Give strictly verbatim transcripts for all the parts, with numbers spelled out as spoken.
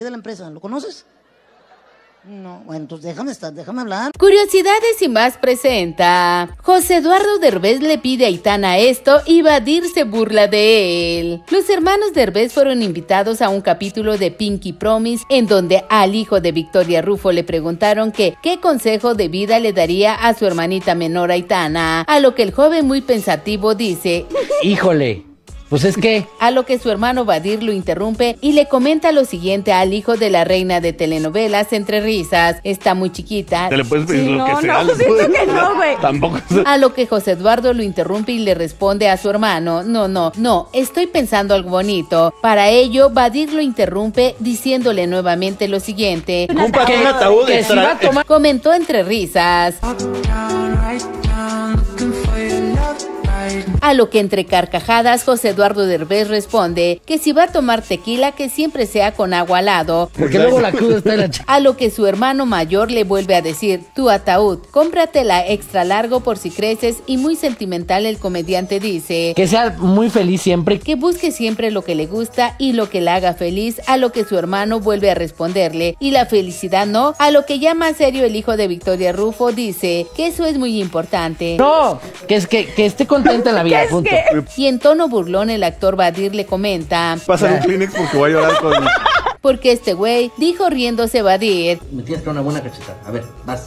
de la empresa, ¿lo conoces? No, bueno, entonces déjame estar, déjame hablar. Curiosidades y más presenta. José Eduardo Derbez le pide a Aitana esto y Badir se burla de él. Los hermanos Derbez fueron invitados a un capítulo de Pinky Promise en donde al hijo de Victoria Rufo le preguntaron que qué consejo de vida le daría a su hermanita menor Aitana, a lo que el joven muy pensativo dice: híjole, pues es que... A lo que su hermano Badir lo interrumpe y le comenta lo siguiente al hijo de la reina de telenovelas entre risas: está muy chiquita. Te le puedes pedir Sí, lo no, que sea. no, siento que no, güey. Tampoco. A lo que José Eduardo lo interrumpe y le responde a su hermano: no, no, no, estoy pensando algo bonito. Para ello, Badir lo interrumpe diciéndole nuevamente lo siguiente: Cómprate un ataúd que si va a tomar... Comentó entre risas. A lo que entre carcajadas José Eduardo Derbez responde que si va a tomar tequila que siempre sea con agua al lado. Porque luego la cruda está en la... A lo que su hermano mayor le vuelve a decir: tu ataúd, cómpratela extra largo por si creces. Y muy sentimental el comediante dice que sea muy feliz siempre. Que busque siempre lo que le gusta y lo que la haga feliz. A lo que su hermano vuelve a responderle: y la felicidad no. A lo que ya más serio el hijo de Victoria Rufo dice que eso es muy importante. No, que es que, que esté contenta en la vida, punto. Y en tono burlón el actor Badir le comenta: pásale un Kleenex porque voy a llorar con... Porque este güey, dijo riéndose Badir. Me tienes que dar una buena cachetada. A ver, vas.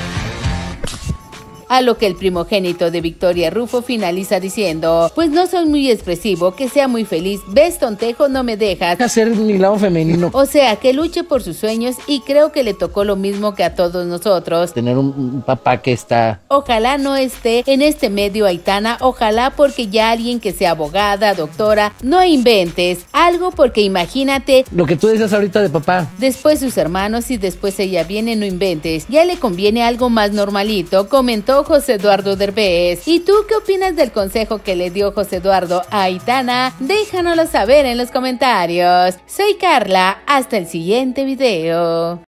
A lo que el primogénito de Victoria Rufo finaliza diciendo: pues no soy muy expresivo, que sea muy feliz. ¿Ves, tontejo? No me dejas hacer mi lado femenino. O sea, que luche por sus sueños y creo que le tocó lo mismo que a todos nosotros. Tener un, un papá que está... Ojalá no esté en este medio Aitana, ojalá, porque ya alguien que sea abogada, doctora, no inventes algo, porque imagínate... Lo que tú decías ahorita de papá. Después sus hermanos y después ella viene, no inventes. Ya le conviene algo más normalito, comentó José Eduardo Derbez. ¿Y tú qué opinas del consejo que le dio José Eduardo a Aitana? Déjanoslo saber en los comentarios. Soy Carla, hasta el siguiente video.